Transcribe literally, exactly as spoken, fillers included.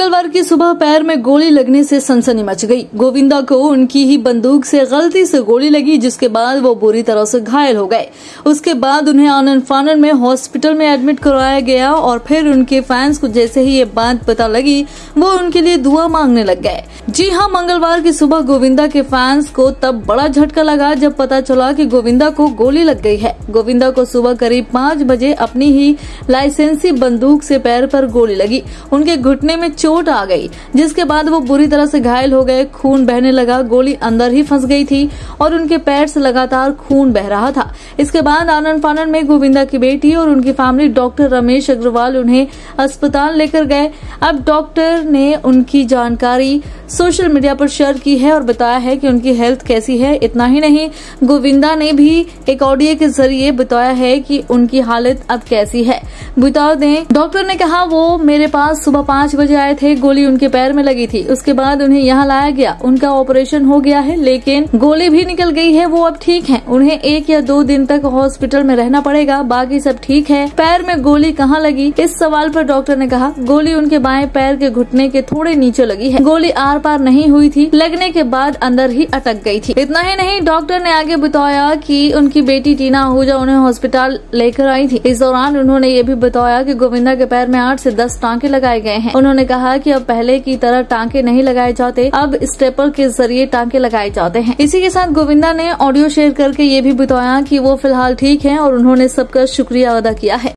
मंगलवार की सुबह पैर में गोली लगने से सनसनी मच गई। गोविंदा को उनकी ही बंदूक से गलती से गोली लगी, जिसके बाद वो बुरी तरह से घायल हो गए। उसके बाद उन्हें आनन फानन में हॉस्पिटल में एडमिट करवाया गया और फिर उनके फैंस को जैसे ही ये बात पता लगी वो उनके लिए दुआ मांगने लग गए। जी हाँ, मंगलवार की सुबह गोविंदा के फैंस को तब बड़ा झटका लगा जब पता चला कि गोविंदा को गोली लग गई है। गोविंदा को सुबह करीब पाँच बजे अपनी ही लाइसेंसी बंदूक से पैर पर गोली लगी। उनके घुटने में चोट आ गई, जिसके बाद वो बुरी तरह से घायल हो गए। खून बहने लगा, गोली अंदर ही फंस गई थी और उनके पैर से लगातार खून बह रहा था। इसके बाद आनन फानन में गोविंदा की बेटी और उनकी फैमिली डॉक्टर रमेश अग्रवाल उन्हें अस्पताल लेकर गए। अब डॉक्टर ने उनकी जानकारी सोशल मीडिया पर शेयर की है और बताया है कि उनकी हेल्थ कैसी है। इतना ही नहीं, गोविंदा ने भी एक ऑडियो के जरिए बताया है कि उनकी हालत अब कैसी है। बता दें, डॉक्टर ने कहा वो मेरे पास सुबह पाँच बजे आए थे, गोली उनके पैर में लगी थी। उसके बाद उन्हें यहाँ लाया गया, उनका ऑपरेशन हो गया है, लेकिन गोली भी निकल गई है। वो अब ठीक हैं। उन्हें एक या दो दिन तक हॉस्पिटल में रहना पड़ेगा, बाकी सब ठीक है। पैर में गोली कहाँ लगी, इस सवाल पर डॉक्टर ने कहा गोली उनके बाएं पैर के घुटने के थोड़े नीचे लगी है। गोली आर पार नहीं हुई थी, लगने के बाद अंदर ही अटक गई थी। इतना ही नहीं, डॉक्टर ने आगे बताया कि उनकी बेटी टीना आहूजा उन्हें हॉस्पिटल लेकर आई थी। इस दौरान उन्होंने ये भी बताया कि गोविंदा के पैर में आठ से दस टांके लगाए गए हैं। उन्होंने कहा कि अब पहले की तरह टांके नहीं लगाए जाते, अब स्टेपल के जरिए टांके लगाए जाते हैं। इसी के साथ गोविंदा ने ऑडियो शेयर करके ये भी बताया कि वो फिलहाल ठीक हैं और उन्होंने सबका शुक्रिया अदा किया है।